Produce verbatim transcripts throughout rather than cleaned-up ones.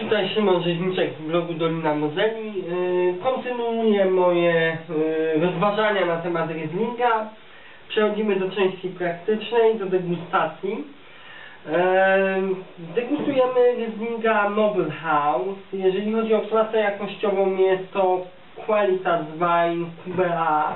Tutaj Szymon Rzeźniczek z blogu Dolina Mozeli. Kontynuuję moje rozważania na temat Rieslinga. Przechodzimy do części praktycznej, do degustacji. Degustujemy Rieslinga Noble House. Jeżeli chodzi o klasę jakościową, jest to Qualitätswein Q B A.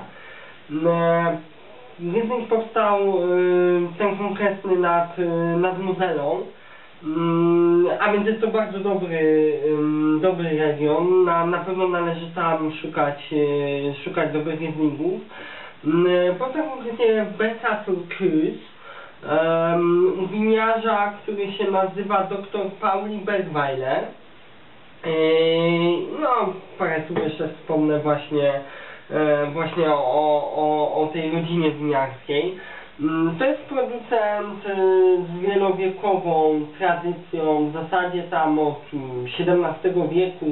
Riesling powstał, ten konkretny, nad, nad Mozelą. A więc jest to bardzo dobry, dobry region. Na, na pewno należy tam szukać, szukać dobrych Rieslingów. Powstał konkretnie w Becasel-Kues, u winiarza, który się nazywa doktor Pauli Bergweiler. No, parę słów jeszcze wspomnę właśnie, właśnie o, o, o tej rodzinie winiarskiej. To jest producent z wielowiekową tradycją, w zasadzie tam od siedemnastego wieku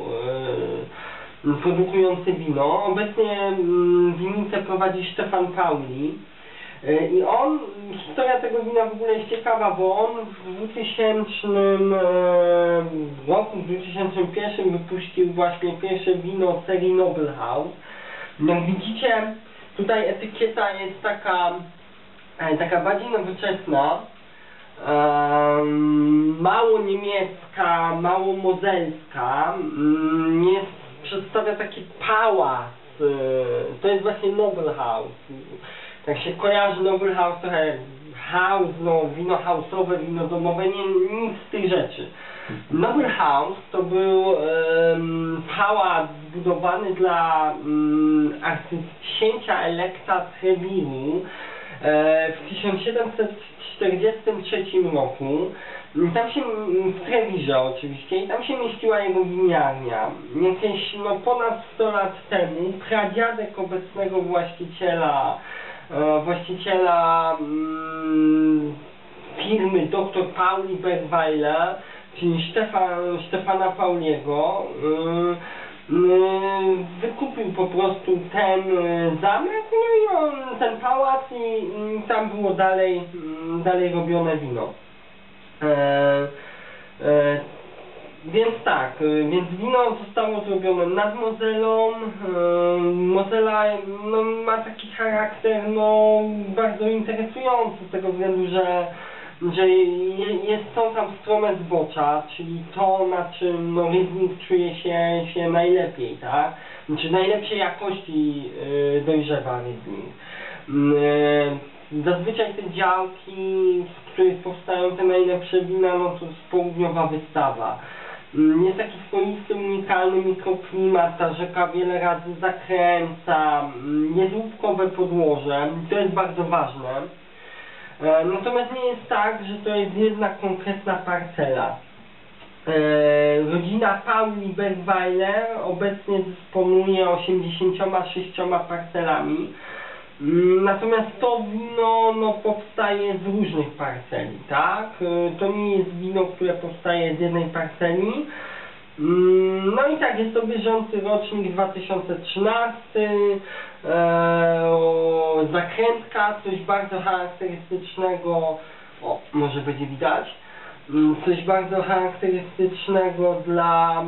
produkujący wino. Obecnie winnicę prowadzi Stefan Pauli i on, historia tego wina w ogóle jest ciekawa, bo on w dwutysięcznym roku, w dwa tysiące pierwszym wypuścił właśnie pierwsze wino serii Noble House. Jak widzicie, tutaj etykieta jest taka taka bardziej nowoczesna, um, mało niemiecka, mało mozelska, um, jest, przedstawia taki pałac, y, to jest właśnie Noble House. Tak się kojarzy Noble House, trochę house, no, wino house'owe, wino domowe, nie, nic z tych rzeczy. Noble House to był um, pałac zbudowany dla um, arcyksięcia Elekta Treviru w tysiąc siedemset czterdziestym trzecim roku. Tam się, w Trewirze oczywiście, i tam się mieściła jego winiarnia. Jakieś no, ponad sto lat temu pradziadek obecnego właściciela właściciela mm, firmy doktor Pauli Bergweiler, czyli Stefan, Stefana Pauliego, yy, wykupił po prostu ten zamek, no i on, ten pałac, i tam było dalej, dalej robione wino. E, e, więc tak, więc wino zostało zrobione nad Mozelą. E, Mozela no, ma taki charakter no, bardzo interesujący z tego względu, że że jest, są tam strome zbocza, czyli to, na czym no, Riesling czuje się, się najlepiej, tak? Znaczy najlepszej jakości yy, dojrzewa Riesling. Yy, zazwyczaj te działki, z których powstają te najlepsze wina, no to jest południowa wystawa. Yy, jest taki swoisty, unikalny mikroklimat, ta rzeka wiele razy zakręca, yy, jest łupkowe podłoże, to jest bardzo ważne. Natomiast nie jest tak, że to jest jedna konkretna parcela. E, rodzina Pauli Bergweiler obecnie dysponuje osiemdziesięcioma sześcioma parcelami. Natomiast to wino no, powstaje z różnych parceli, tak? E, to nie jest wino, które powstaje z jednej parceli. No i tak, jest to bieżący rocznik dwa tysiące trzynasty, eee, zakrętka, coś bardzo charakterystycznego, o, może będzie widać, coś bardzo charakterystycznego dla,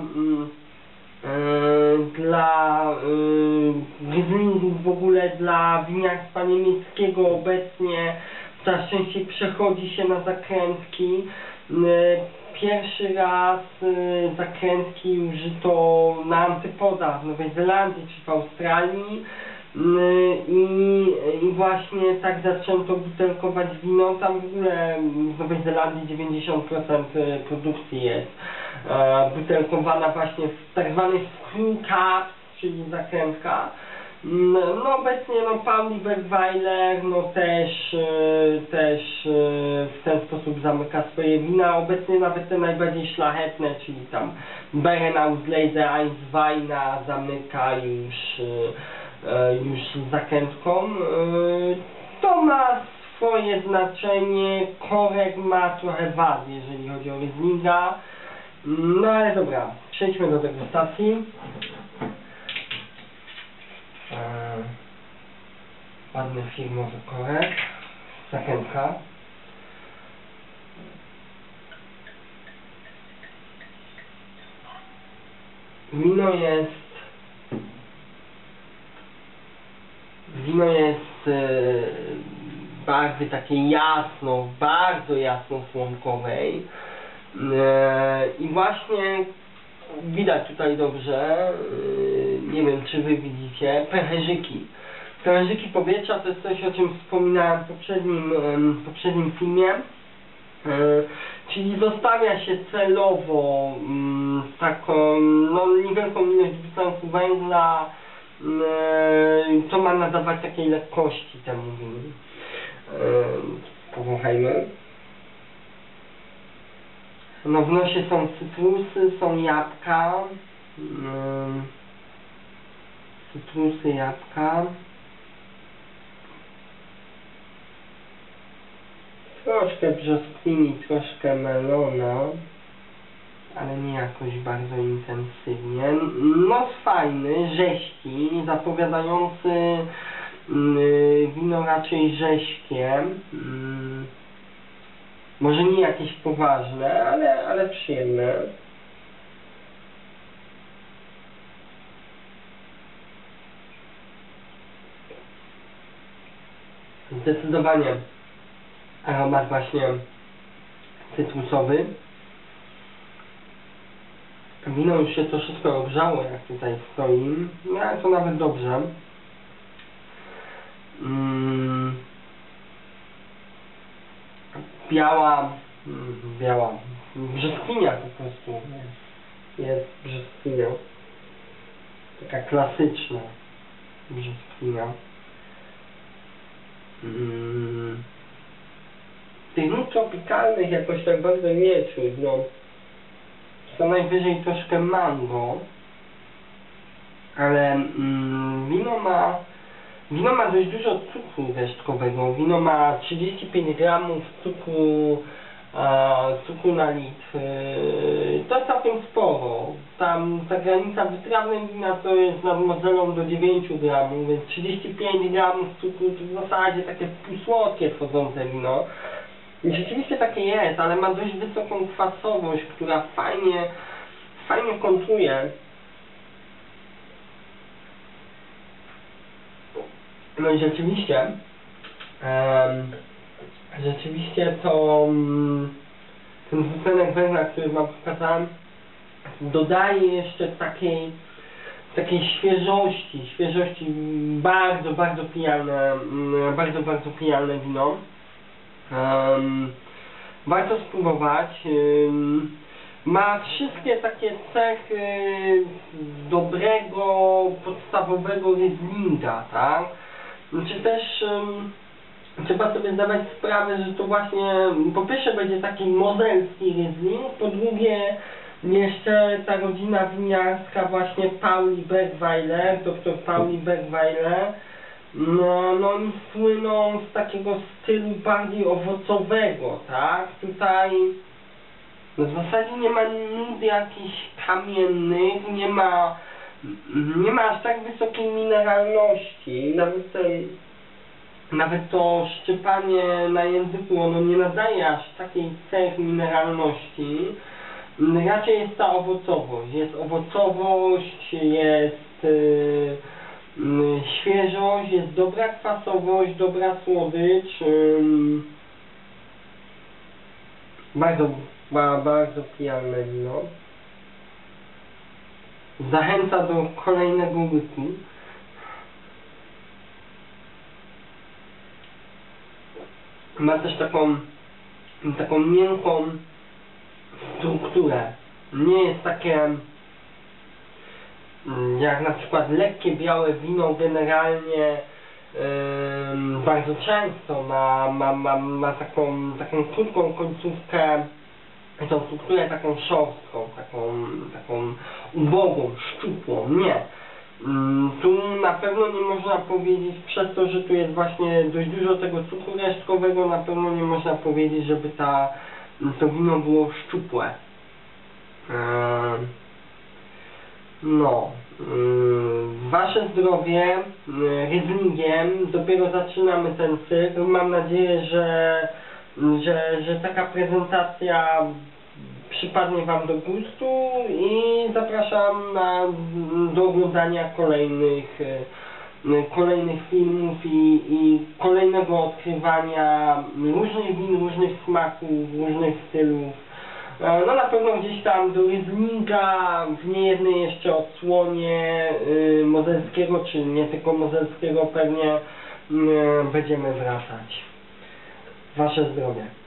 e, dla e, Rieslingów, w ogóle dla winiarstwa niemieckiego obecnie, coraz częściej przechodzi się na zakrętki. E, Pierwszy raz y, zakrętki użyto na antypodach w Nowej Zelandii czy w Australii y, i, i właśnie tak zaczęto butelkować wino. Tam w ogóle w Nowej Zelandii dziewięćdziesiąt procent produkcji jest e, butelkowana właśnie w tak zwanych screw caps, czyli zakrętka. No obecnie no Pauli Bergweiler no też, e, też e, w ten sposób zamyka swoje wina. Obecnie nawet te najbardziej szlachetne, czyli tam Beerenauslese Eins-Weina zamyka już, e, już zakrętką. E, to ma swoje znaczenie, korek ma trochę wad, jeżeli chodzi o Rieslinga. No ale dobra, przejdźmy do degustacji. Eee, ładny firmowy korek, zachętka. Wino jest wino jest e, barwy takiej jasno, bardzo jasno słonkowej e, i właśnie widać tutaj dobrze, e, nie wiem czy wy widzicie, pęcherzyki. Pęcherzyki powietrza to jest coś, o czym wspominałem w poprzednim, w poprzednim filmie. Czyli zostawia się celowo mm, taką no, niewielką ilość dwutlenku węgla, yy, co ma nadawać takiej lekkości temu winu. Yy, powąchajmy. No w nosie są cytrusy, są jabłka. Yy, cytrusy, jabłka. Troszkę brzoskwini, troszkę melona, ale nie jakoś bardzo intensywnie. Nos fajny, rześki, zapowiadający yy, wino raczej rześkie. Yy, może nie jakieś poważne, ale, ale przyjemne. Zdecydowanie aromat właśnie cytrusowy. Wino już się troszeczkę ogrzało, jak tutaj stoi, no ale to nawet dobrze. Mm. Biała, mm, biała, brzoskwinia po prostu jest, jest brzoskwinia. Taka klasyczna brzoskwinia. Mm. Tych nut tropikalnych jakoś tak bardzo nie czuć, no. Co najwyżej troszkę mango, ale mm, wino ma wino ma dość dużo cukru resztkowego. Wino ma trzydzieści pięć gramów cukru, a, cukru na litr. Yy, to całkiem sporo. Tam ta granica wytrawnej wina to jest nad modelą do dziewięciu gramów, więc trzydzieści pięć gramów cukru to w zasadzie takie półsłodkie wchodzące wino. I rzeczywiście takie jest, ale ma dość wysoką kwasowość, która fajnie, fajnie kontruje. No i rzeczywiście, um, rzeczywiście to um, ten dwutlenek węgla, który wam pokazałem, dodaje jeszcze takiej, takiej świeżości, świeżości, bardzo, bardzo pijalne, bardzo, bardzo pijalne wino. Um, warto spróbować. Um, ma wszystkie takie cechy dobrego, podstawowego Rieslinga, tak? Znaczy też um, trzeba sobie zdawać sprawę, że to właśnie po pierwsze będzie taki mozelski Riesling, po drugie jeszcze ta rodzina winiarska właśnie Pauli Bergweiler, doktor Pauli Bergweiler. No, no oni słyną z takiego stylu bardziej owocowego, tak? Tutaj no w zasadzie nie ma nut jakichś kamiennych, nie ma nie ma aż tak wysokiej mineralności, nawet ten, nawet to szczypanie na języku, ono nie nadaje aż takiej cech mineralności. Raczej jest ta owocowość, jest owocowość, jest yy, świeżość, jest dobra kwasowość, dobra słodycz. Ym, bardzo, ba, bardzo pijalne wino. Zachęca do kolejnego łyku. Ma też taką, taką miękką strukturę. Nie jest takie jak na przykład lekkie białe wino generalnie yy, bardzo często ma, ma, ma, ma taką, taką krótką końcówkę, tą strukturę taką szorstką, taką, taką ubogą, szczupłą. Nie. Yy, tu na pewno nie można powiedzieć, przez to, że tu jest właśnie dość dużo tego cukru resztkowego, na pewno nie można powiedzieć, żeby ta, to wino było szczupłe. Yy. No, yy, wasze zdrowie, yy, Rieslingiem, dopiero zaczynamy ten cykl. Mam nadzieję, że, że, że taka prezentacja przypadnie wam do gustu i zapraszam na, do oglądania kolejnych, e, kolejnych filmów i, i kolejnego odkrywania różnych win, różnych smaków, różnych stylów. E, no na pewno gdzieś tam do Rieslinga, w niejednej jeszcze odsłonie y, mozelskiego, czy nie tylko mozelskiego pewnie y, będziemy wracać. Wasze zdrowie.